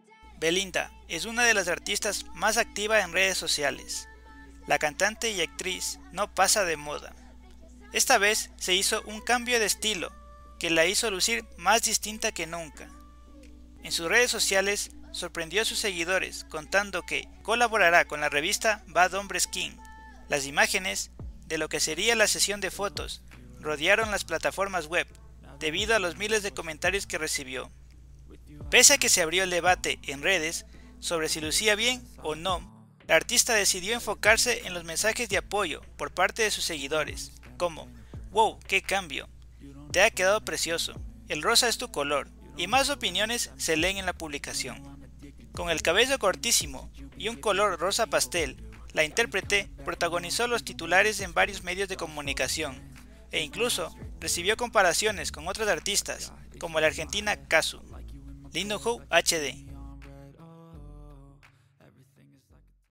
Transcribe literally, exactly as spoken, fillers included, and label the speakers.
Speaker 1: Belinda es una de las artistas más activas en redes sociales. La cantante y actriz no pasa de moda. Esta vez se hizo un cambio de estilo que la hizo lucir más distinta que nunca. En sus redes sociales sorprendió a sus seguidores contando que colaborará con la revista Bad Hombre Skin. Las imágenes de lo que sería la sesión de fotos rodearon las plataformas web debido a los miles de comentarios que recibió. Pese a que se abrió el debate en redes sobre si lucía bien o no, la artista decidió enfocarse en los mensajes de apoyo por parte de sus seguidores, como "Wow, qué cambio, te ha quedado precioso, el rosa es tu color", y más opiniones se leen en la publicación. Con el cabello cortísimo y un color rosa pastel, la intérprete protagonizó los titulares en varios medios de comunicación e incluso recibió comparaciones con otras artistas como la argentina Cazzu. Lindo Who H D